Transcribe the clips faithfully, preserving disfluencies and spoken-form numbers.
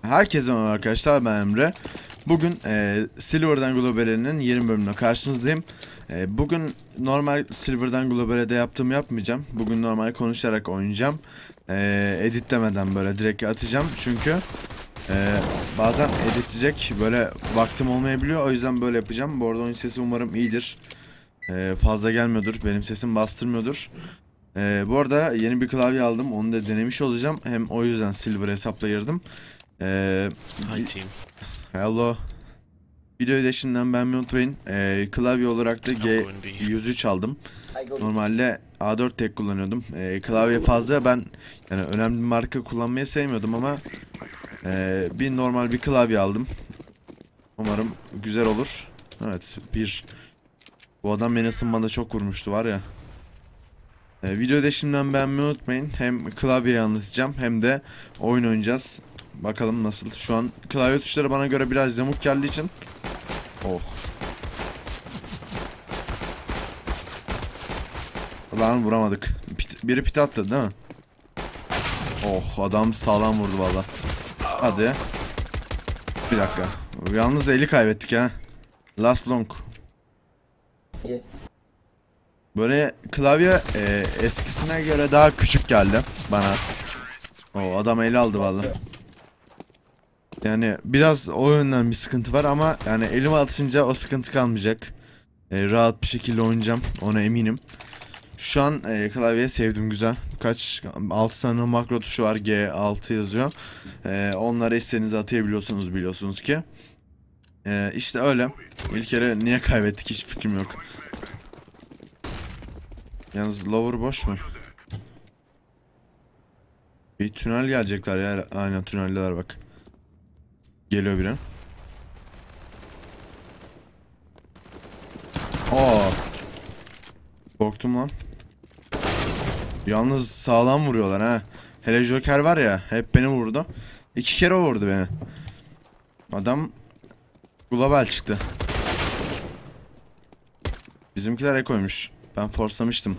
Herkese merhaba arkadaşlar, ben Emre. Bugün e, Silver'dan Global'inin yeni bölümüne karşınızdayım. E, bugün normal Silver'dan Global'de yaptığımı yapmayacağım. Bugün normal konuşarak oynayacağım. E, editlemeden böyle direkt atacağım. Çünkü e, bazen editleyecek böyle vaktim olmayabiliyor. O yüzden böyle yapacağım. Bu arada oyun sesi umarım iyidir. E, fazla gelmiyordur. Benim sesim bastırmıyordur. E, bu arada yeni bir klavye aldım. Onu da denemiş olacağım. Hem o yüzden Silver hesapla girdim. Ee, Hi team. Hello. Videoyu da şimdiden beğenmeyi unutmayın. Ee, klavye olarak da G yüz üç aldım. Normalde A dört tek kullanıyordum. Ee, klavye fazla, ben yani önemli bir marka kullanmayı sevmiyordum ama e, bir normal bir klavye aldım. Umarım güzel olur. Evet, bir bu adam beni ısınmada çok vurmuştu var ya. Ee, videoyu da şimdiden beğenmeyi unutmayın. Hem klavyeyi anlatacağım hem de oyun oynayacağız. Bakalım nasıl. Şu an klavye tuşları bana göre biraz yamuk geldiği için. Oh. Lan vuramadık. Pit, biri pit attı değil mi? Oh, adam sağlam vurdu valla. Hadi. Bir dakika. Yalnız eli kaybettik ha. Last long. Böyle klavye e, eskisine göre daha küçük geldi bana. Oh, adam eli aldı valla. Yani biraz o yönden bir sıkıntı var ama yani elime atınca o sıkıntı kalmayacak. E, rahat bir şekilde oynayacağım, ona eminim. Şu an e, klavyeyi sevdim, güzel. Kaç altı tane makro tuşu var, G altı yazıyor. E, onları istediğinizi atayabiliyorsunuz, biliyorsunuz ki. E, işte öyle. İlk kere niye kaybettik hiç fikrim yok. Yalnız lower boş mu? Bir tünel gelecekler ya, aynen tüneldeler bak. Geliyor biri. Aa. Korktum lan. Yalnız sağlam vuruyorlar ha. Hele Joker var ya, hep beni vurdu. İki kere vurdu beni. Adam global çıktı. Bizimkiler ekoymuş. Ben forslamıştım.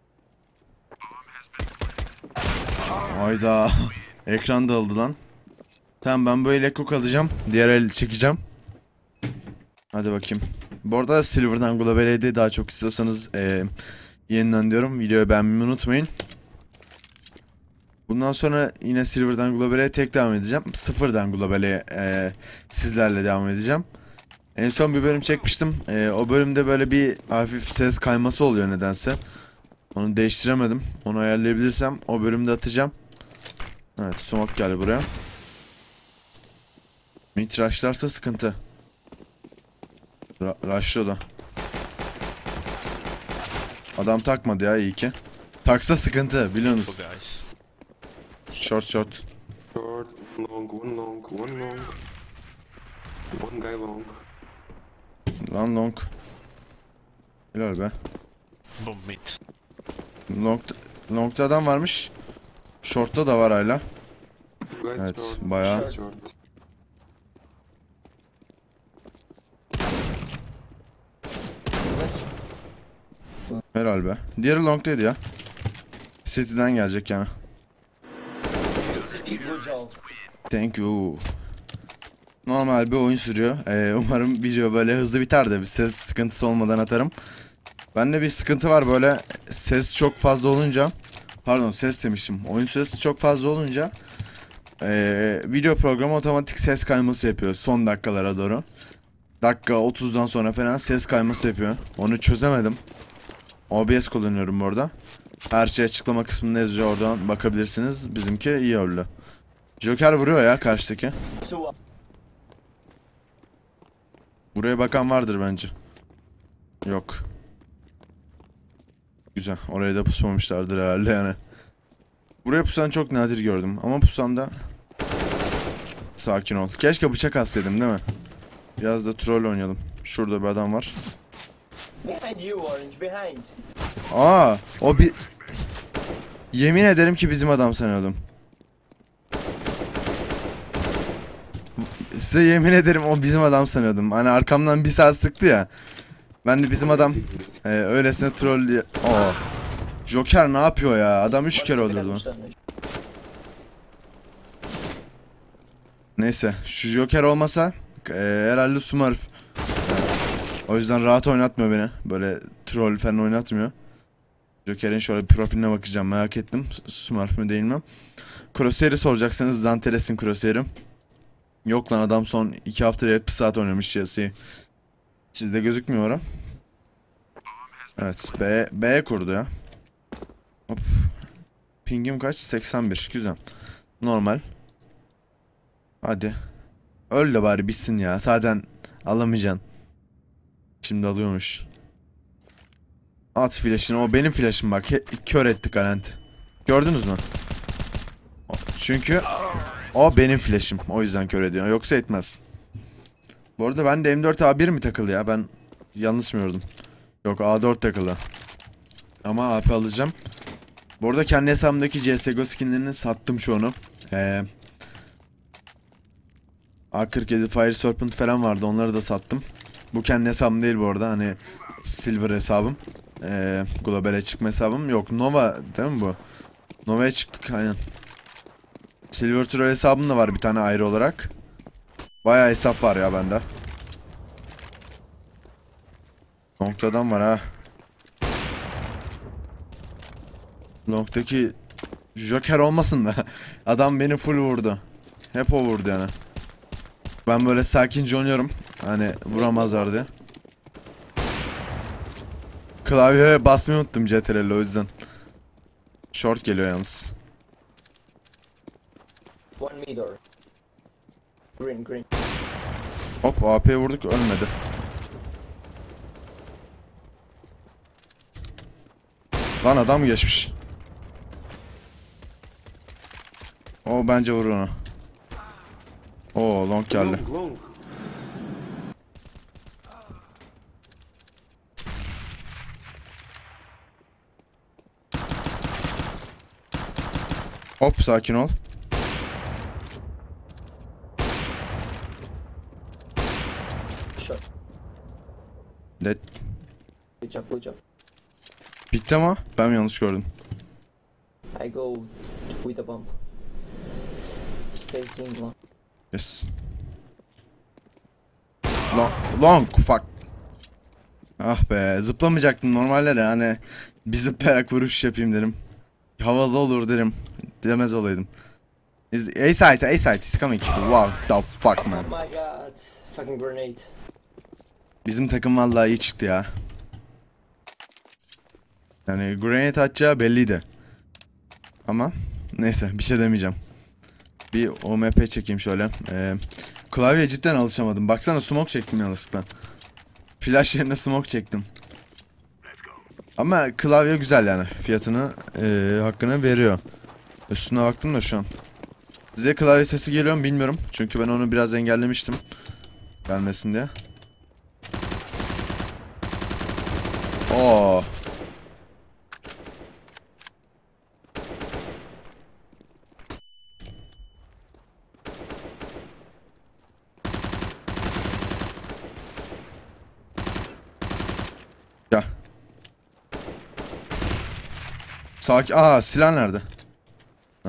Hayda. Ekran dağıldı lan. Tamam, ben böyle eko kalacağım. Diğer el çekeceğim. Hadi bakayım. Bu arada Silver'dan Global'e daha çok istiyorsanız e, yeniden diyorum, videoyu beğenmeyi unutmayın. Bundan sonra yine Silver'dan Global'e tek devam edeceğim. Sıfırdan Global'e e, sizlerle devam edeceğim. En son bir bölüm çekmiştim. E, o bölümde böyle bir hafif ses kayması oluyor nedense. Onu değiştiremedim. Onu ayarlayabilirsem o bölümde atacağım. Evet, smoke geldi buraya. Mid rushlarsa sıkıntı. Ra Rush'lıyor da. Adam takmadı ya, iyi ki. Taksa sıkıntı, biliyorsunuz. Short short. Short, long, one long, one long. One guy long. Lan long. Helal be. Bomb mid. Long, long'da adam varmış. Short'ta da var hala. Guys Evet, short, bayağı. short. Helal be. Diğeri long'daydı ya. City'den gelecek yani. Thank you. Normal bir oyun sürüyor. Ee, umarım video böyle hızlı biter de bir ses sıkıntısı olmadan atarım. Bende bir sıkıntı var, böyle ses çok fazla olunca. Pardon, ses demişim. Oyun süresi çok fazla olunca ee, video programı otomatik ses kayması yapıyor son dakikalara doğru. Dakika otuzdan sonra falan ses kayması yapıyor. Onu çözemedim. O B S kullanıyorum burada. Her şey açıklama kısmında yazıyor, oradan bakabilirsiniz. Bizimki iyi öyle. Joker vuruyor ya karşıdaki. Buraya bakan vardır bence. Yok. Güzel. Oraya da pusmamışlardır herhalde yani. Buraya pusan çok nadir gördüm. Ama pusan da sakin ol. Keşke bıçak atsaydım değil mi? Biraz da troll oynayalım. Şurada bir adam var. Aa, o bir... Yemin ederim ki bizim adam sanıyordum. Size yemin ederim o bizim adam sanıyordum. Hani arkamdan bir saat sıktı ya. Ben de bizim adam e, öylesine troll diye. Oo. Joker ne yapıyor ya? Adam üç kere öldürdü. Neyse şu Joker olmasa e, herhalde Smurf. O yüzden rahat oynatmıyor beni. Böyle troll falan oynatmıyor. Joker'in şöyle bir profiline bakacağım, merak ettim. Smurf mü değil mi? Crosshair'i soracaksanız Zanteles'in Crosshair'im. Yok lan, adam son iki hafta yetmiş saat oynamış C S'yi. Sizde gözükmüyor o. Evet, B, B'ye kurdu ya. Hop. Pingim kaç? seksen bir. Güzel. Normal. Hadi. Öl de bari bitsin ya. Zaten alamayacaksın. Şimdi alıyormuş. At flash'ını. O benim flash'ım bak. He, kör etti garanti. Gördünüz mü? Çünkü o benim flash'im. O yüzden kör ediyor. Yoksa etmez. Bu arada ben de M dört A bir mi takılı ya? Ben yanlış mı gördüm? Yok, A dört takılı. Ama A P alacağım. Bu arada kendi hesabımdaki C S G O skinlerini sattım çoğunu. Ee, A kırk yedi Fire Serpent falan vardı. Onları da sattım. Bu kendi hesabım değil bu arada. Hani Silver hesabım. Ee, Global'e çıkma hesabım. Yok, Nova değil mi bu? Nova'ya çıktık aynen. Silver Troll hesabım da var bir tane ayrı olarak. Bayağı hesap var ya bende. Long'da var ha. Long'daki Joker olmasın da adam beni full vurdu. Hep o vurdu yani. Ben böyle sakince oynuyorum. Hani vuramazlar diye. Klavyeye basmayı unuttum C T R L'le o yüzden. Short geliyor yalnız. One meter. Green, green. Hop, A P'ye vurduk, ölmedi. Lan adam geçmiş. O bence vurur onu. Oo, long geldi. Long, long. Hop, sakin ol. Shot. Dead. Good job, good job. Bitti ama ben mi yanlış gördüm? I go with the bomb. Stay single. Yes. Long, long fuck. Ah be, zıplamayacaktım normalde de hani bir zıplayarak vuruş yapayım dedim. Havalı olur derim. Demez olaydım. Is A site, A site is coming. Wow, the fuck man. Oh my god. Fucking grenade. Bizim takım vallahi iyi çıktı ya. Yani grenade atacağı belliydi. Ama neyse, bir şey demeyeceğim. Bir O M P çekeyim şöyle. Ee, klavyeye cidden alışamadım. Baksana, smoke çektim yanlışlıkla. Flash yerine smoke çektim. Ama klavye güzel yani. Fiyatını, e, hakkını veriyor. Üstüne baktım da şu an. Size klavye sesi geliyor mu bilmiyorum. Çünkü ben onu biraz engellemiştim. Gelmesin diye. Oo. Ya. Sakin. Aa, silah nerede? Heh.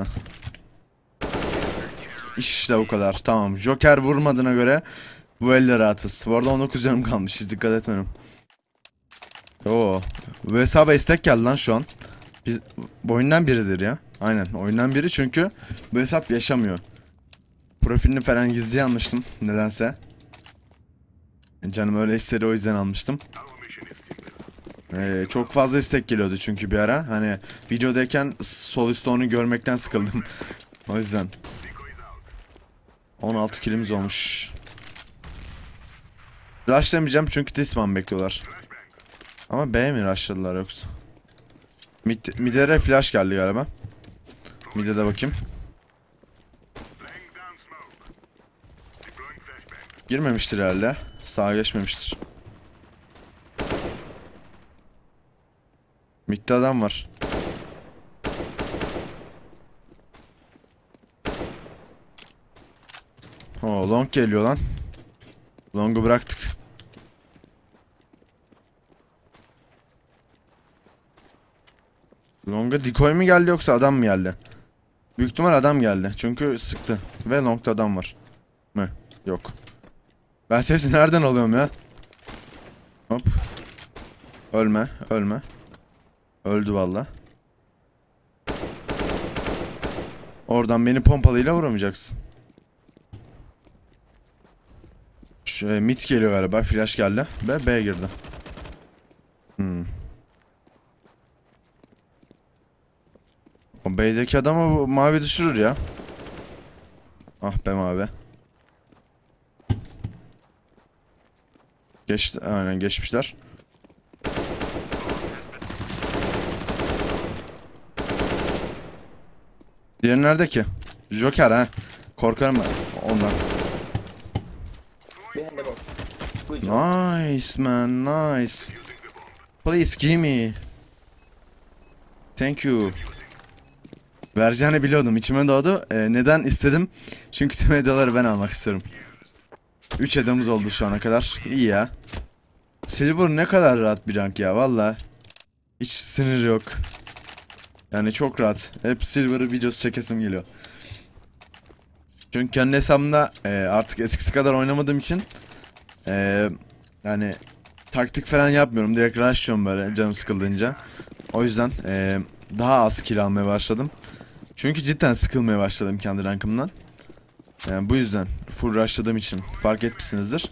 İşte bu kadar. Tamam. Joker vurmadığına göre bu elde rahatız. Bu arada on dokuz canım kalmış. Hiç dikkat etmedim. Oo. Bu hesaba istek geldi lan şu an. Biz, bu oyundan biridir ya. Aynen. Oyundan biri, çünkü bu hesap yaşamıyor. Profilini falan gizliye almıştım. Nedense. Canım öyle istedi, o yüzden almıştım. Ee, çok fazla istek geliyordu çünkü bir ara. Hani videodayken sol üstte onu görmekten sıkıldım. O yüzden. on altı kilimiz olmuş. Rushlamayacağım çünkü Tisman bekliyorlar. Ama B'ye mi rushladılar yoksa? Mid, mid'e flash geldi galiba. Mid'e de bakayım. Girmemiştir herhalde. Sağa geçmemiştir. Mid'de adam var. Oo, long geliyor lan. Long'u bıraktık. Long'a decoy mi geldi yoksa adam mı geldi? Büyük ihtimal adam geldi. Çünkü sıktı. Ve long'da adam var. mi? Yok. Ben sesi nereden alıyorum ya? Hop. Ölme, ölme. Öldü valla. Oradan beni pompalıyla vuramayacaksın. Şu, e, mid geliyor galiba. Flash geldi. Ve B girdi. Hmm. O B'deki adamı bu mavi düşürür ya. Ah be mavi. Geçti. Aynen geçmişler. Diğeri nerede ki? Joker ha. Korkarım ben ondan. Behind the bomb. Good job. Nice man, nice. Please give me. Thank you. Vereceğini biliyordum. İçime doğdu. Ee, neden istedim? Çünkü tüm hediyeleri ben almak istiyorum. üç hediyemiz oldu şu ana kadar. İyi ya. Silver ne kadar rahat bir rank ya valla. Hiç sinir yok. Yani çok rahat. Hep Silver'ı videosu çekesim geliyor. Çünkü kendi hesabımda e, artık eskisi kadar oynamadığım için e, yani taktik falan yapmıyorum. Direkt rushlıyorum böyle canım sıkıldığınca. O yüzden e, daha az kill almaya başladım. Çünkü cidden sıkılmaya başladım kendi rankımdan. Yani bu yüzden full rushladığım için fark etmişsinizdir.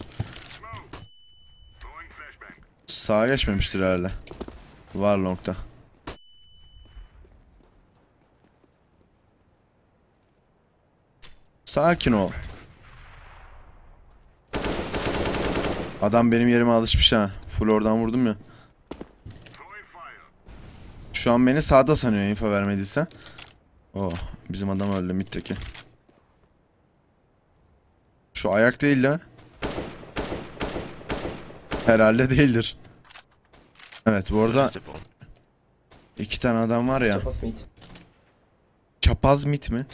Sağa geçmemiştir herhalde. Var long'da. Sakin ol. Adam benim yerime alışmış ha. Full oradan vurdum ya. Şu an beni sağda sanıyor info vermediyse. Oh, bizim adam öldü mid'deki. Şu ayak değil la. Herhalde değildir. Evet bu arada iki tane adam var ya. Top of mid. Çapaz mid mi?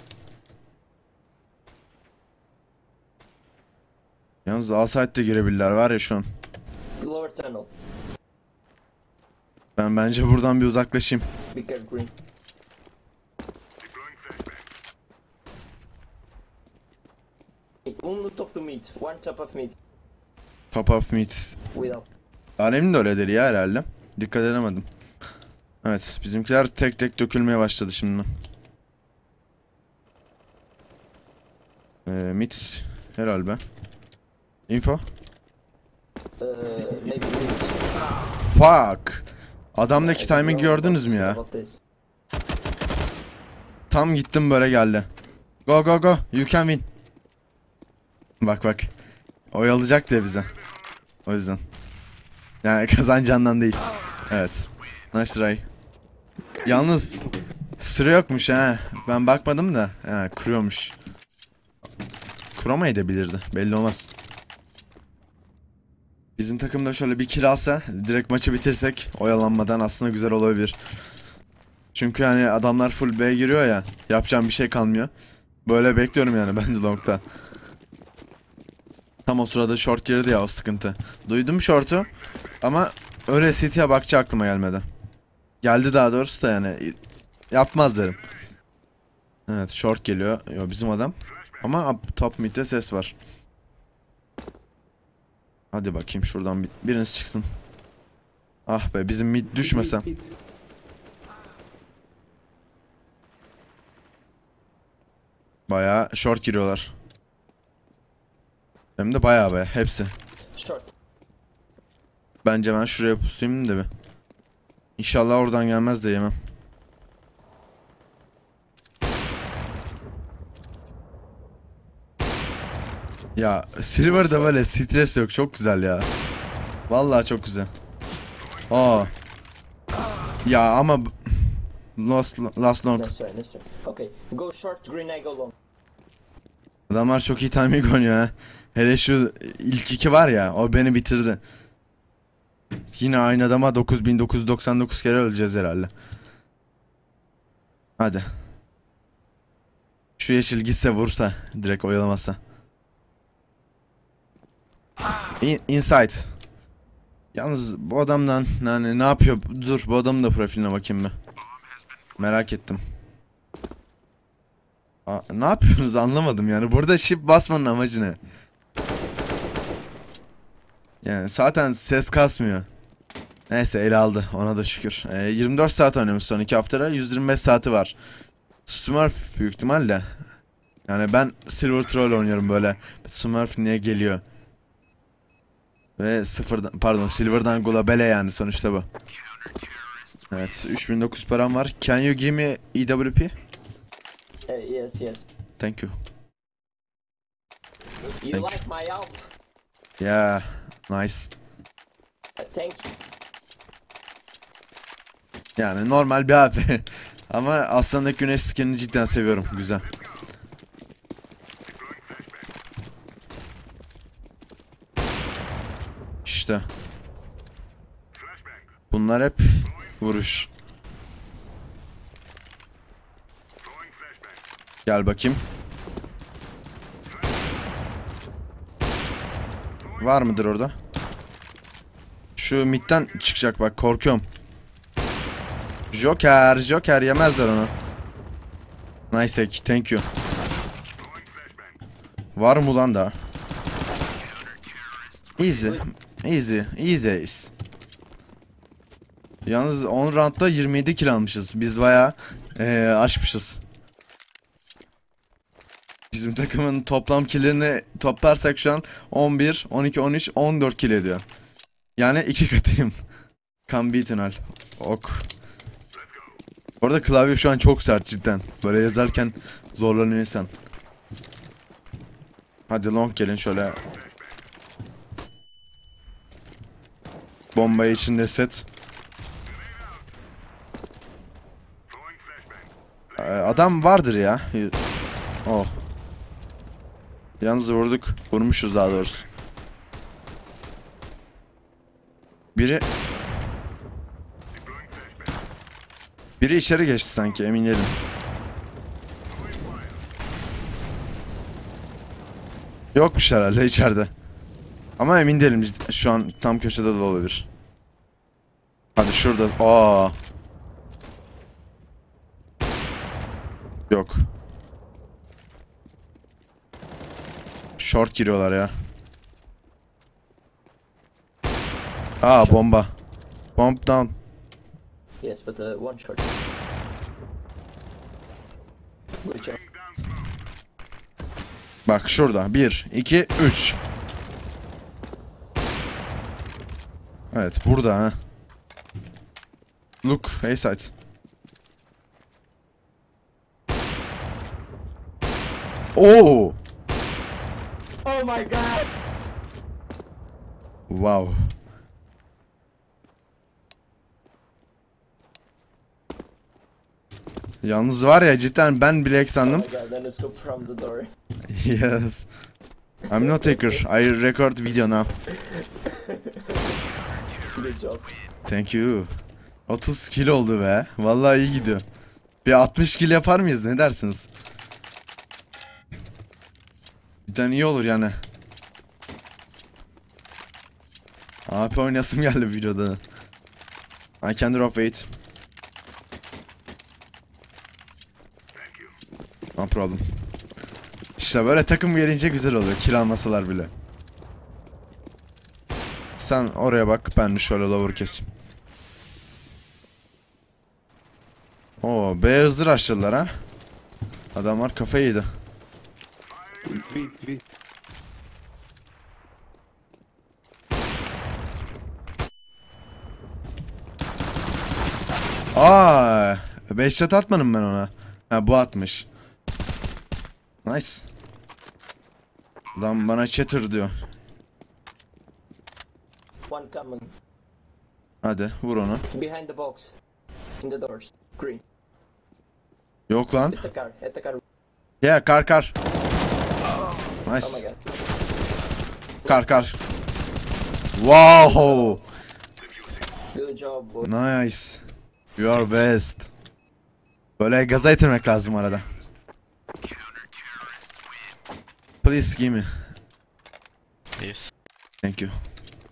Yalnız Alside'de girebilirler var ya şu an. Lower tunnel. Ben bence buradan bir uzaklaşayım. Be careful green. One top to mid. One top of mid. Top of mid. Without. Alem'in de öyledir ya herhalde. Dikkat edemedim. Evet bizimkiler tek tek dökülmeye başladı şimdi. Ee, mid herhalde. Info. Uh, maybe mid. Fuck. Adamdaki timing gördünüz mü ya? About this. Tam gittim böyle geldi. Go go go. You can win. Bak bak. Oyalayacaktı ya bize. O yüzden. Yani kazanacağından değil. Evet. Nice try. Yalnız süre yokmuş ha. Ben bakmadım da. Ha, kuruyormuş. Kuramayabilirdi. Belli olmaz. Bizim takımda şöyle bir kill alsa direkt maçı bitirsek oyalanmadan aslında güzel olabilir. Çünkü hani adamlar full B giriyor ya. Yapacağım bir şey kalmıyor. Böyle bekliyorum yani ben de long'ta. Tam o sırada short girdi ya, o sıkıntı. Duydum short'u ama öyle city'ye bakacak aklıma gelmedi. Geldi daha doğrusu da yani yapmaz derim. Evet short geliyor. Yo, bizim adam. Ama top mid'de ses var. Hadi bakayım şuradan bir, biriniz çıksın. Ah be bizim mid düşmesem. Bayağı short giriyorlar. Hem de bayağı be hepsi. Short. Bence ben şuraya pusayım da bir. İnşallah oradan gelmez de yemem. Ya Silver'da böyle stres yok, çok güzel ya. Vallahi çok güzel. Aa. Ya ama last last long. That's right, that's right. Okay, go short, green, I go long. Adamlar çok iyi timing oynuyor ha. Hele şu ilk iki var ya, o beni bitirdi. Yine aynı adama dokuz bin dokuz yüz doksan dokuz kere öleceğiz herhalde. Hadi. Şu yeşil gitse vursa, direkt oyalamasa. In inside. Yalnız bu adamdan yani ne yapıyor? Dur bu adamın da profiline bakayım ben. Merak ettim. A ne yapıyorsunuz anlamadım yani. Burada shift basmanın amacı ne? Yani zaten ses kasmıyor. Neyse ele aldı, ona da şükür. Ee, yirmi dört saat oynamış son iki haftada, yüz yirmi beş saati var. Smurf büyük ihtimalle. Yani ben Silver Troll oynuyorum böyle. Smurf niye geliyor? Ve sıfırdan, pardon, Silver'dan Globale yani sonuçta bu. Evet, üç bin dokuz param var. Can you give me E W P? Uh, yes, yes. Thank you. You Thank like my help? Yeah, nice. Uh, thank you. Yani normal bir abi. Ama Aslan'daki güneş skinini cidden seviyorum. Güzel. İşte. Bunlar hep vuruş. Gel bakayım. Var mıdır orada? Şu midden çıkacak bak, korkuyorum. Joker, Joker yemezler onu. Nice, thank you. Var mı lan da? Easy, easy, easy ace. Yalnız on roundda yirmi yedi kill almışız. Biz bayağı ee, aşmışız. Bizim takımın toplam killerini toplarsak şu an on bir, on iki, on üç, on dört kill ediyor. Yani iki katıyım. Can beaten al. Ok. Orada klavye şu an çok sert cidden. Böyle yazarken zorlanıyor insan. Hadi long gelin şöyle. Bombayı içinde set. Ee, adam vardır ya. Oh. Yalnız vurduk. Vurmuşuz daha doğrusu. Biri... Biri içeri geçti sanki, emin değilim. Yokmuş herhalde içeride. Ama emin değilim, şu an tam köşede de olabilir. Hadi şurada. Aa. Yok. Short giriyorlar ya. Aa, bomba. Bomb down. Yes, but uh, one shot. Good job. Bak şurada. bir, iki, üç. Evet, burada ha. Look, hey side. Oo! Oh my god! Wow. Yalnız var ya, cidden ben bile sandım. Oh my god, then let's go from the door. Yes. I'm not taker. I record video now. Good job. Thank you. otuz kill oldu be. Vallahi iyi gidiyor. Bir altmış kill yapar mıyız? Ne dersiniz? Cidden iyi olur yani. A P oynasım geldi videoda. I can drop weight. No problem. İşte böyle takım gelince güzel oluyor. Kill almasalar bile. Sen oraya bak, ben de şöyle lower keseyim. Oo, B hızlı rushladılar ha. Adamlar kafayı yedi. Three, three. Aa, beş shot atmadım ben ona. Ha, bu atmış. Nice. Adam bana chatter diyor. One coming. Hadi vur onu. Behind the box. In the doors. Green. Yok lan. Hit the car. Hit the car. Ya kar kar. Oh my Nice. god. Kar kar. Wow. Good job, boy. Nice. You are best. Böyle gaza getirmek lazım arada. Please give me. Yes. Thank you.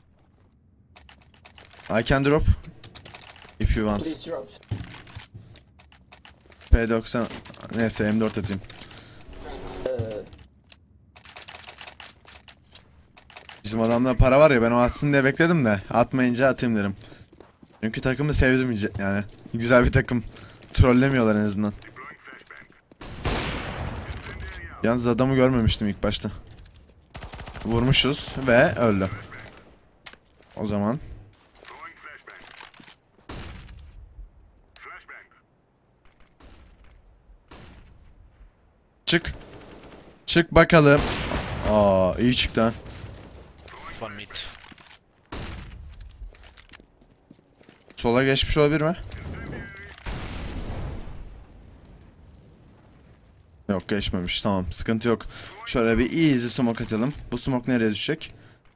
I can drop. If you want. Please drop. P doksan. Neyse M dört atayım. Bizim adamda para var ya, ben o atsın diye bekledim de atmayınca atayım derim. Çünkü takımı sevdim yani. Güzel bir takım. Trollemiyorlar en azından. Yalnız adamı görmemiştim ilk başta. Vurmuşuz ve öldü. O zaman. Çık. Çık bakalım. Aa, iyi çıktı ha. One mid. Sola geçmiş olabilir mi? Yok, geçmemiş. Tamam, sıkıntı yok. Şöyle bir easy smoke atalım. Bu smoke nereye düşecek?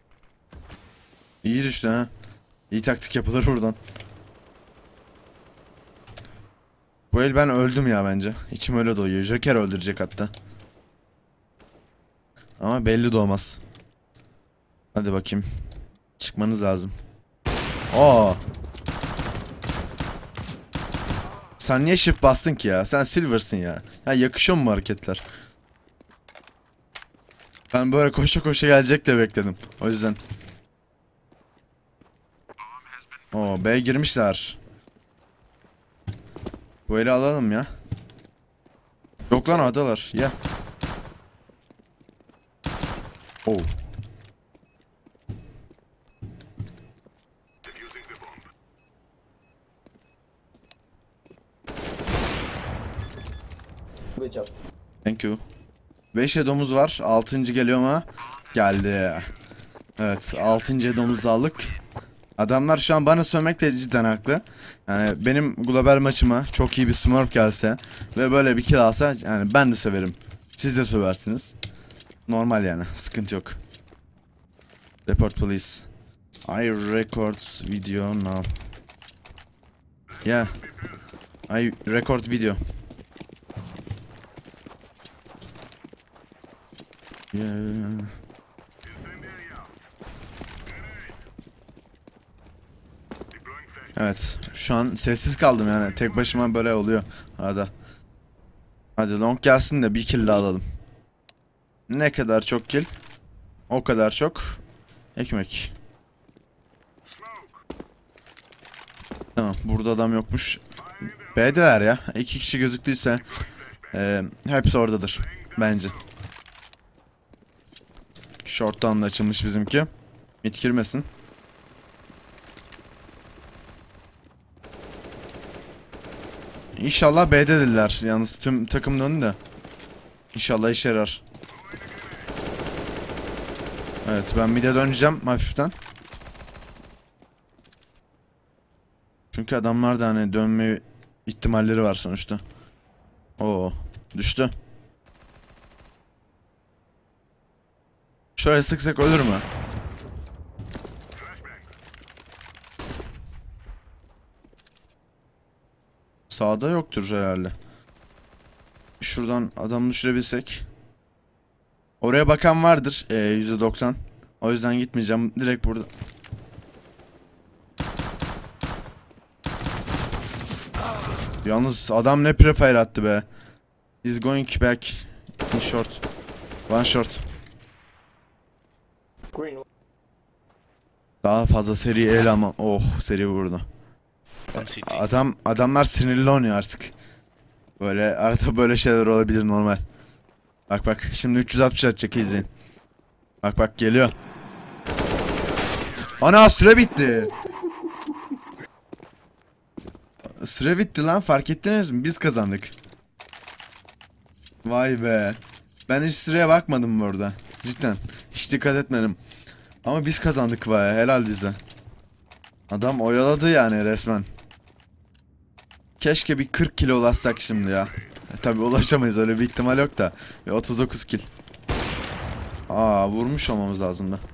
İyi düştü ha. İyi taktik yapılır buradan. Bu el ben öldüm ya bence. İçim öyle doyuyor. Joker öldürecek hatta. Ama belli de olmaz. Hadi bakayım. Çıkmanız lazım. Aa. Sen niye shift bastın ki ya? Sen silver'sın ya. Ya yakışıyor mu bu hareketler? Ben böyle koşa koşa gelecek de bekledim. O yüzden. Oo, B'ye girmişler. Bu eli alalım ya. Yok lan, adalar. Ya. Oh. Good job. Thank you. beş edomuz var. altıncı geliyor mu? Geldi. Evet, altıncı edomuzu da aldık. Adamlar şu an bana sövmekle cidden haklı. Yani benim global maçıma çok iyi bir smurf gelse ve böyle bir kill alsa, yani ben de severim. Siz de söversiniz. Normal yani, sıkıntı yok. Report police. I record video now. Yeah. I record video. Yeah. Evet, şu an sessiz kaldım yani, tek başıma böyle oluyor arada. Hadi long gelsin de bir kill alalım. Ne kadar çok kill, o kadar çok ekmek. Tamam, burada adam yokmuş. B'deler ya, iki kişi gözüktüyse e, hepsi oradadır bence. Short'tan da açılmış bizimki. Mid girmesin. İnşallah B'de dediler. Yalnız tüm takım döndü de. İnşallah işe yarar. Evet, ben mid'e döneceğim hafiften. Çünkü adamlar da hani dönme ihtimalleri var sonuçta. Oo, düştü. Şöyle sıksak ölür mü? Sağda yoktur herhalde. Şuradan adam düşürebilsek. Oraya bakan vardır. Ee, yüzde doksan. O yüzden gitmeyeceğim. Direkt burada. Yalnız adam ne prefire attı be. He's going back in short. One short. Green. Daha fazla seri el ama. Oh, seri vurdu. One C T. Adam adamlar sinirli oynuyor artık. Böyle arada böyle şeyler olabilir, normal. Bak bak, şimdi üç yüz altmış atacak, izleyin. Bak bak, geliyor. Ana, süre bitti. Süre bitti lan, fark ettiniz mi? Biz kazandık. Vay be. Ben hiç süreye bakmadım burada. Cidden. Hiç dikkat etmedim. Ama biz kazandık vay, helal bize. Adam oyaladı yani resmen. Keşke bir kırk kilo ulaşsak şimdi ya. E, tabi ulaşamayız, öyle bir ihtimal yok da. Ve otuz dokuz kill. Aa, vurmuş olmamız lazım da.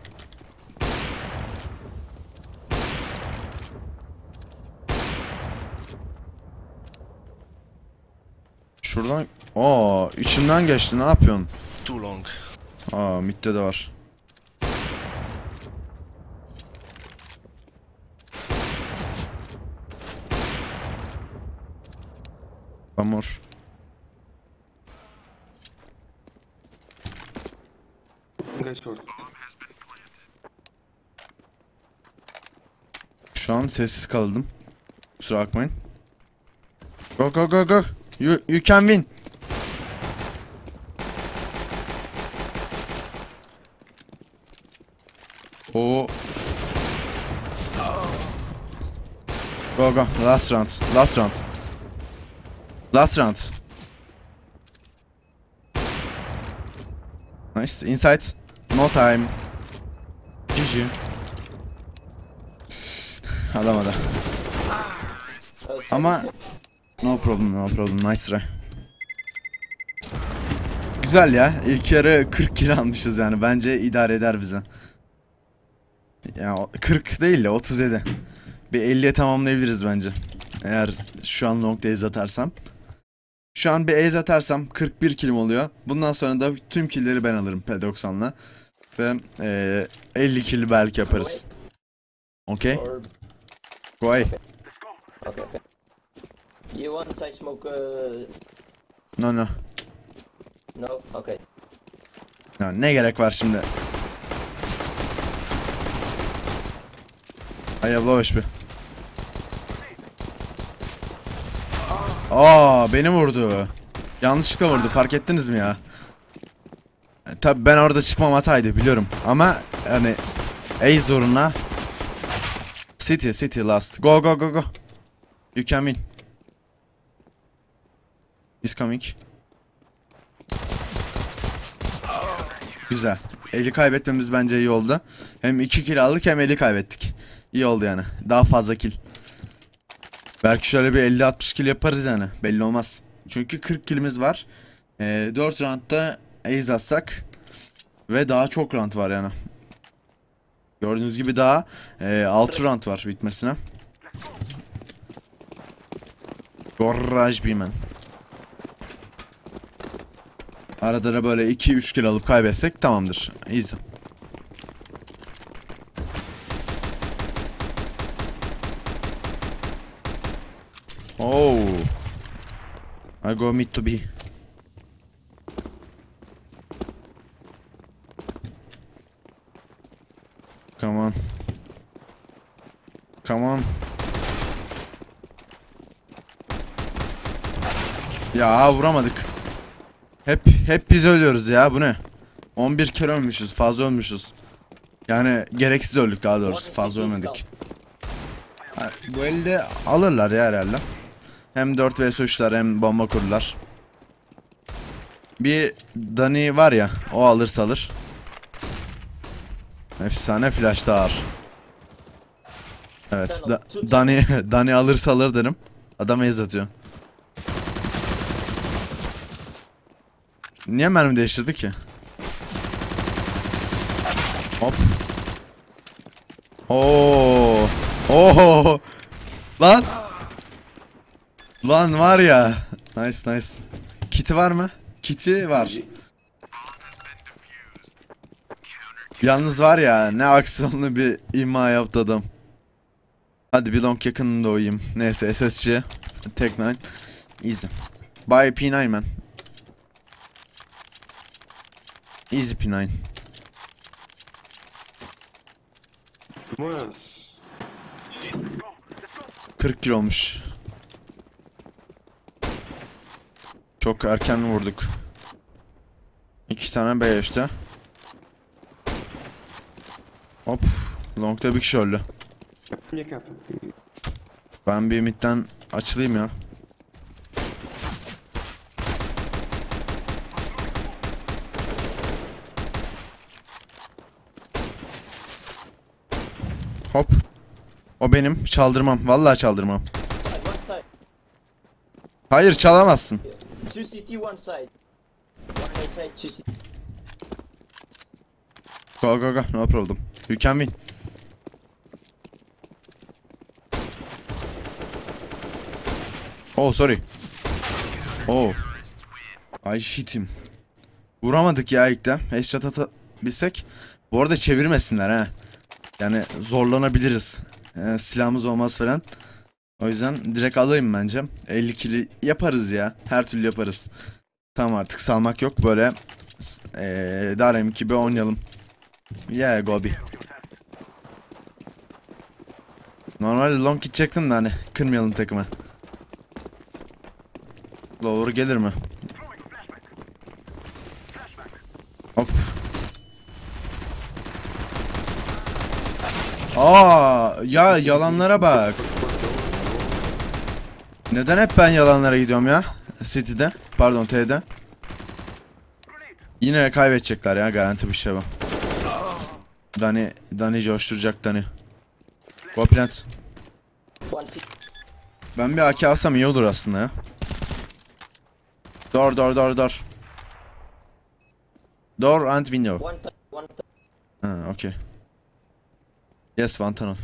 Şuradan. Aa, içinden geçti, ne yapıyorsun? Too long. Aa, midde de var. Amor. Guys short. Şu an sessiz kaldım. Kusura bakmayın. Go go go go. You, you can win. Oo. Go go. Last round. Last round. Last round. Nice. Inside. No time. G G. Alamadı. Oh, sorry. Ama no problem, no problem. Nice try. Güzel ya. İlk yarı kırk kill almışız yani. Bence idare eder bize. Yani kırk değil de otuz yedi. Bir elliye tamamlayabiliriz bence. Eğer şu an long days atarsam. Şu an bir ace atarsam kırk bir killim oluyor. Bundan sonra da tüm killleri ben alırım P doksan'la. Ve e, elli kill belki yaparız. Okay? Or... Go away. Okay, okay. You want I smoke? Uh... No no. No. Okay. Ya ne gerek var şimdi? I have low H P. Aa, beni vurdu. Yanlışlıkla vurdu. Fark ettiniz mi ya? Tabi ben orada çıkmam hataydı biliyorum. Ama hani ace zoruna. City, city last. Go go go go. You can win. He's coming. Güzel. Eli kaybetmemiz bence iyi oldu. Hem iki kill aldık hem eli kaybettik. İyi oldu yani. Daha fazla kill. Belki şöyle bir elli altmış kill yaparız yani. Belli olmaz. Çünkü kırk killimiz var. Ee, dört roundda ace atsak. Ve daha çok round var yani. Gördüğünüz gibi daha e, altı round var bitmesine. Goraj Bimen. Arada da böyle iki üç kill alıp kaybetsek tamamdır. Easy. Oh. I go mid to be. Come on. Come on. Ya vuramadık. Hep hep biz ölüyoruz ya, bu ne? on bir kere ölmüşüz, fazla ölmüşüz. Yani gereksiz öldük daha doğrusu, fazla ölmedik. Ha, bu elde alırlar ya herhalde. Hem dört vs üçler hem bomba kururlar. Bir Dani var ya, o alırsa alır. Efsane flash da ağır. Evet, da, Dani Dani alırsa alır derim. Adam ace atıyor. Niye mermi değiştirdi ki? Hop. Oo. Oo. Lan. Lan var ya. Nice nice. Kiti var mı? Kiti var. Yalnız var ya, ne aksiyonlu bir ima yaptı adam. Hadi bir long yakınında oyayım. Neyse, S S C Tek nine. Easy. Buy P nine man. Easy P nine. Mas. kırk kilo olmuş. Çok erken vurduk. İki tane B işte. Hop. Long'da bir kişi öldü. Minha capa. Ben bir midden açılayım ya. Hop. O benim. Çaldırmam. Vallahi çaldırmam. Side, one side. Hayır, çalamazsın. Two C T, one side. One side, two C T. Go go go. No problem. You can win. Oh sorry. Oh. I hit him. Vuramadık ya ilk de. Headshot atabilsek. Bu arada çevirmesinler ha. Yani zorlanabiliriz. Yani silahımız olmaz falan. O yüzden direkt alayım bence. elli kili yaparız ya. Her türlü yaparız. Tamam, artık salmak yok. Böyle ee, Darem gibi oynayalım. Yeah Gobi. Normalde long gidecektim de hani kırmayalım takımı. Lower gelir mi? Hop. Aa ya, yalanlara bak. Neden hep ben yalanlara gidiyorum ya? City'de, pardon T'de. Yine kaybedecekler ya, garanti bir şey bu. Dani, Dani coşturacak Dani. Go plant. Ben bir A K alsam iyi olur aslında ya. Door, door, door, door. Door and window. Ha, okay. Yes, one tunnel.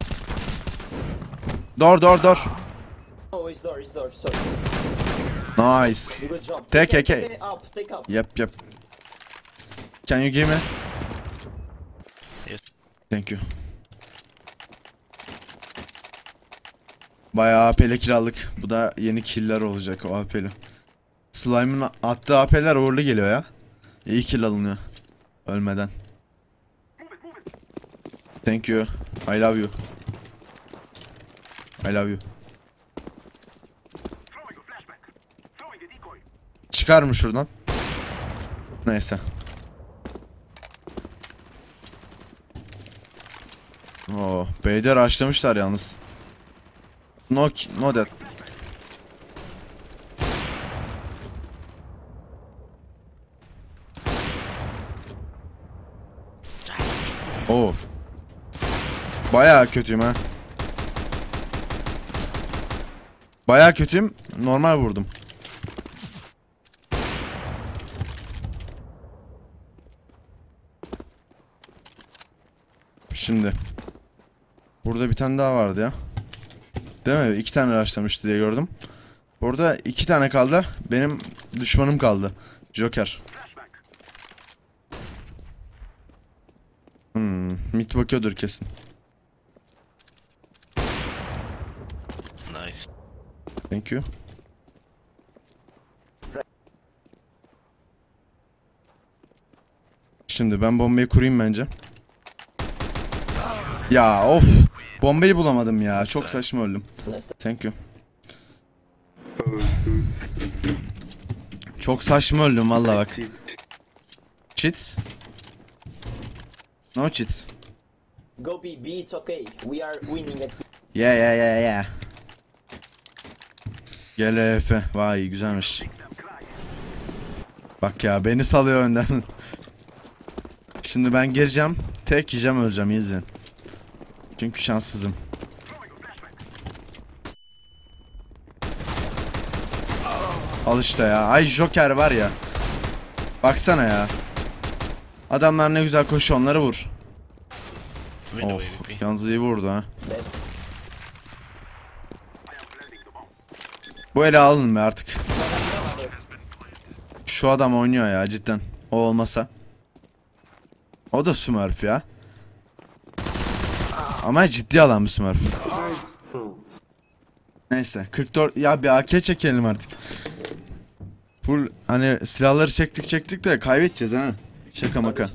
Door, door, door. Oh, it's door, it's door, sorry. Nice. Good job. Take, take, take. take up, take up. Yep, yep. Can you give me? Yes. Thank you. Bayağı A P'li kiralık. Bu da yeni killer olacak o A P'li. Slime'ın attığı A P'ler uğurlu geliyor ya. İyi kill alınıyor. Ölmeden. Thank you. I love you. I love you. Çıkar mı şuradan? Neyse. Oo, B'de rushlamışlar yalnız. No, no that. Oo. Bayağı kötüyüm ha. Bayağı kötüyüm. Normal vurdum. Şimdi. Burada bir tane daha vardı ya. Değil mi? İki tane rushlamıştı diye gördüm. Burada iki tane kaldı. Benim düşmanım kaldı. Joker. Hmm, mid bakıyordur kesin. Nice. Thank you. Şimdi ben bombayı kurayım bence. Ya of. Bombayı bulamadım ya. Çok saçma öldüm. Thank you. Çok saçma öldüm valla bak. Cheats? No cheats. Go B, B, it's okay. We are winning it. Yeah yeah yeah yeah. Gel Efe. Vay güzelmiş. Bak ya, beni salıyor önden. Şimdi ben gireceğim. Tek yiyeceğim, öleceğim, izleyin. Çünkü şanssızım. Al işte ya. Ay Joker var ya. Baksana ya. Adamlar ne güzel koşuyor, onları vur. Of, yalnız iyi vurdu ha. Bu ele alın be artık. Şu adam oynuyor ya cidden. O olmasa. O da Smurf ya. Ama ciddi alan bir Smurf. Neyse kırk dört ya, bir A K çekelim artık. Full hani silahları çektik çektik de kaybedeceğiz ha. Şaka maka.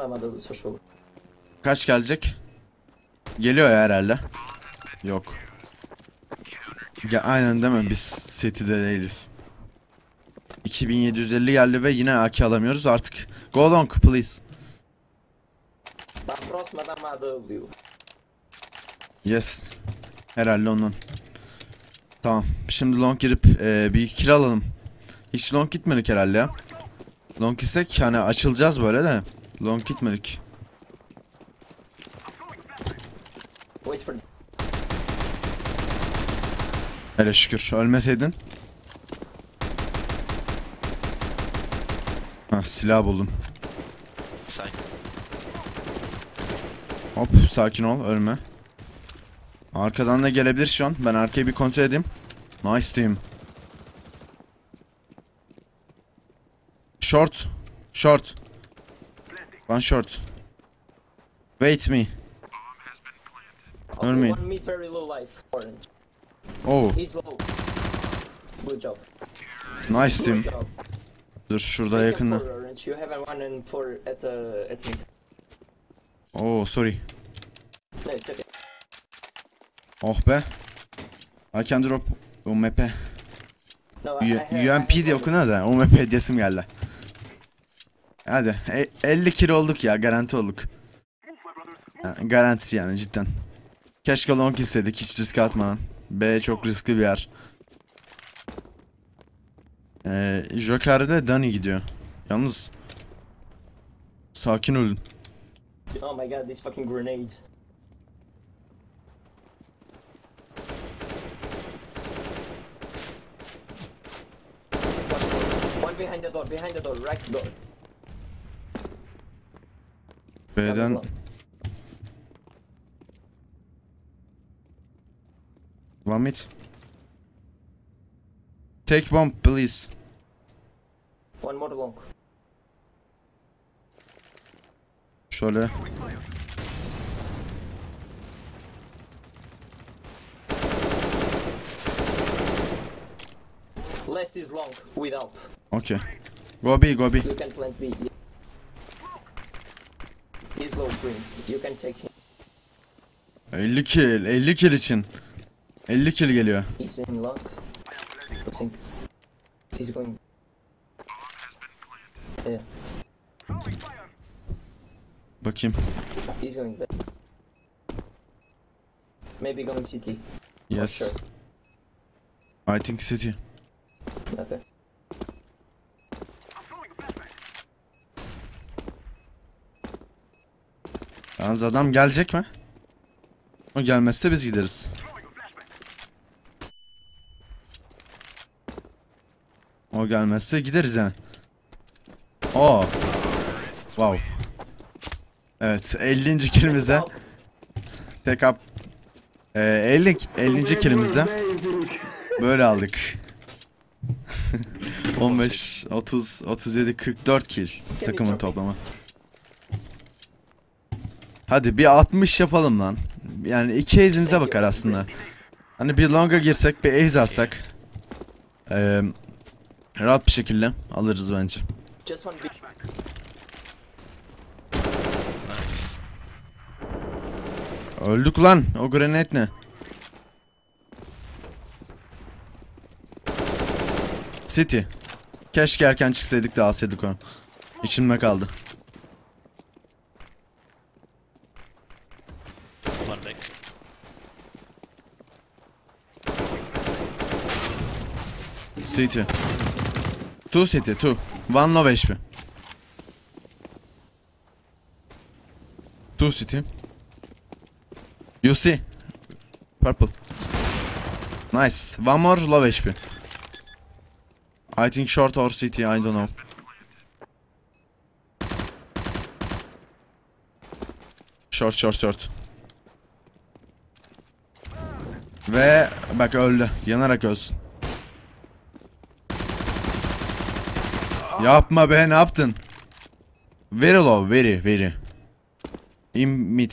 Kaç gelecek? Geliyor ya herhalde. Yok. Ya aynen değil mi? Biz City'de değiliz. iki bin yedi yüz elli geldi ve yine A K alamıyoruz artık. Go long please. Yes. Herhalde onun. Tamam. Şimdi long girip e, bir kill alalım. Hiç long gitmedik herhalde ya. Long gitsek hani açılacağız böyle de. Long gitmedik. Hele şükür. Ölmeseydin. Ha, silah buldum. Hop sakin ol, ölme. Arkadan da gelebilir şu an. Ben arkayı bir kontrol edeyim. Nice team. Short. Short. One short. Wait me. Ölmeyin. Oh. Nice team. Dur şurada yakında. Oh sorry. Oh be. I can drop U M P. No, I, I have, U M P I diye have okunuyor da U M P diyesim geldi. Hadi e elli kilo olduk ya, garanti olduk. Ha, garanti yani cidden. Keşke long istedik hiç risk atmadan. B çok riskli bir yer. Ee, Joker'de Dani gidiyor. Yalnız sakin olun. Oh my god, these fucking grenades. One behind the door, behind the door, right door. B'den Vomit. Take bomb please. One more long. Şöyle. Last is long, without. Okay. Go B, go B. You can plant B. He's low green. You can take him. elli kill, elli kill için. elli kill geliyor. He's in long. I think he's going. Yeah, Bakayım. he's going back. Maybe going city. Yes. Sure. I think city. Okay. Yalnız adam gelecek mi? O gelmezse biz gideriz. O gelmezse gideriz yani. Oo. Wow. Evet, ellinci kilimize tek up. Ee, elli ellinci kilimizde böyle aldık. on beş, otuz, otuz yedi, kırk dört kill takımın toplamı. Hadi bir altmış yapalım lan. Yani iki ace'imize bakar aslında. Hani bir longa girsek, bir ace atsak ee, rahat bir şekilde alırız bence. Just one big. Öldük lan. O granate ne? City. Keşke erken çıksaydık da alsaydık onu. İçimde kaldı. One back. City. Two city, two. One low H P. Two city. You see. Purple. Nice. One more low H P. I think short or city, I don't know. Short, short, short. Ve bak öldü. Yanarak ölsün. Yapma be, ne yaptın? Very low, very, very. In mid.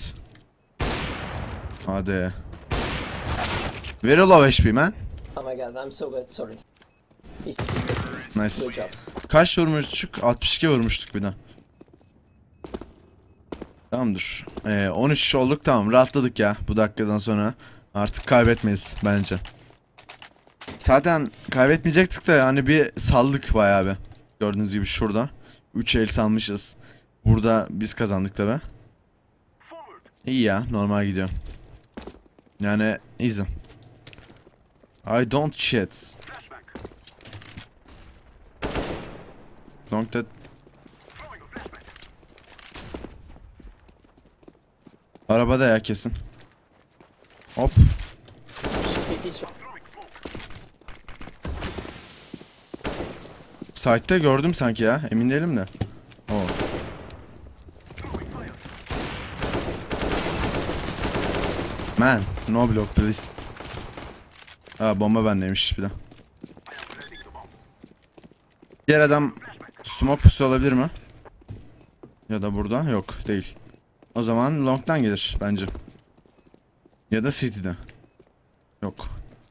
Hadi. Very low H P man. Oh my god, I'm so bad. Sorry. He's Nice. good job. Kaç vurmuştuk? altmış iki vurmuştuk bir de. Tamamdır. Ee, on üç olduk, tamam. Rahatladık ya bu dakikadan sonra. Artık kaybetmeyiz bence. Zaten kaybetmeyecektik de hani bir saldık bayağı bir. Gördüğünüz gibi şurada. üç el salmışız. Burada biz kazandık tabi. İyi ya, normal gidiyor. Yani easy. I don't cheat. Don't that. Arabada ya kesin. Hop. City short. Site'te gördüm sanki ya. Emin değilim de. Oo. Man, no block please. Aa, bomba bendeymiş bir de. Diğer adam smoke pusu olabilir mi? Ya da burada yok, değil. O zaman long'dan gelir bence. Ya da city'de. Yok.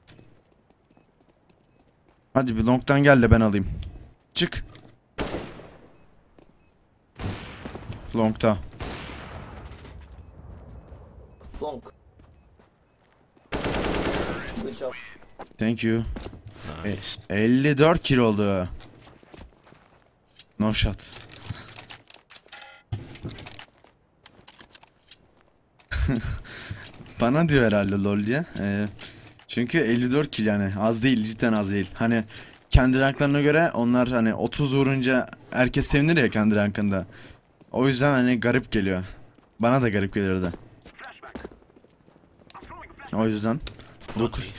Hadi bir long'dan gel de ben alayım. Çık. Long'da. Long. Good job. Thank you. E, Nice. elli dört kill oldu. No shot. Bana diyor herhalde lol diye. Ee, çünkü elli dört kill yani az değil, cidden az değil. Hani kendi ranklarına göre onlar hani otuz vurunca herkes sevinir ya kendi rankında. O yüzden hani garip geliyor. Bana da garip gelirdi. O yüzden dokuz.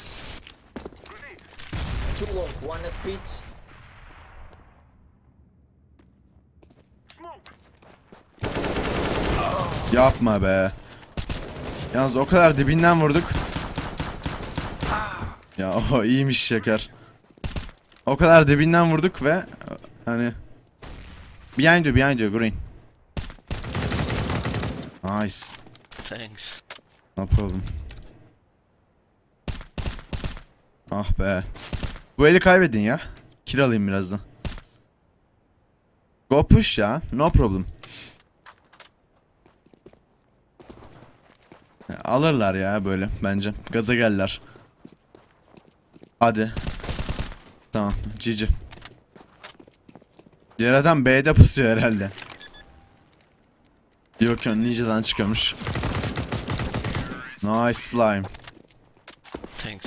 Two long, one at pitch. Yapma be. Yalnız o kadar dibinden vurduk. Ya o iyiymiş şeker. O kadar dibinden vurduk ve hani behind you, behind you, green. Nice. Thanks. No problem. Ah be. Bu eli kaybedin ya. Kill alayım birazdan. Go push ya. No problem. Alırlar ya böyle bence. Gaza gelirler. Hadi. Tamam. Cici. Diğer adam B'de pusuyor herhalde. Yok yok, ninja'dan çıkıyormuş. Nice slime. Thanks.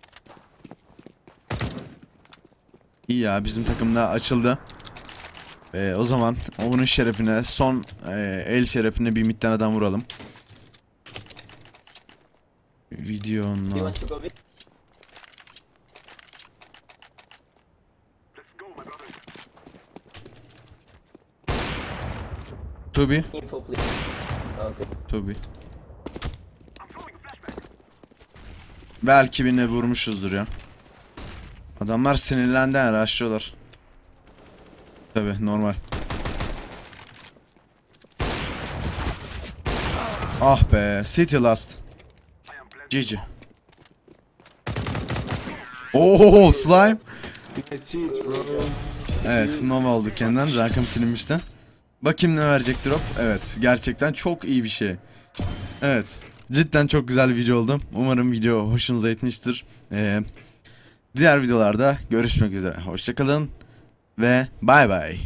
İyi ya, bizim takımda açıldı. Ee, o zaman onun şerefine, son e, el şerefine bir midden adam vuralım. You Videonun. want to go big? To be, Info, please. Okay. to be. Belki birine vurmuşuzdur ya. Adamlar sinirlendi, araştırıyorlar. Tabi normal. Ah be, City last. G G. Oo, slime. Nice hit, bro. Evet, Nova oldu kendinden. Rankım silinmişti. Bakayım ne verecek drop. Evet, gerçekten çok iyi bir şey. Evet, cidden çok güzel bir video oldu. Umarım video hoşunuza gitmiştir. Ee, diğer videolarda görüşmek üzere. Hoşçakalın ve bay bay.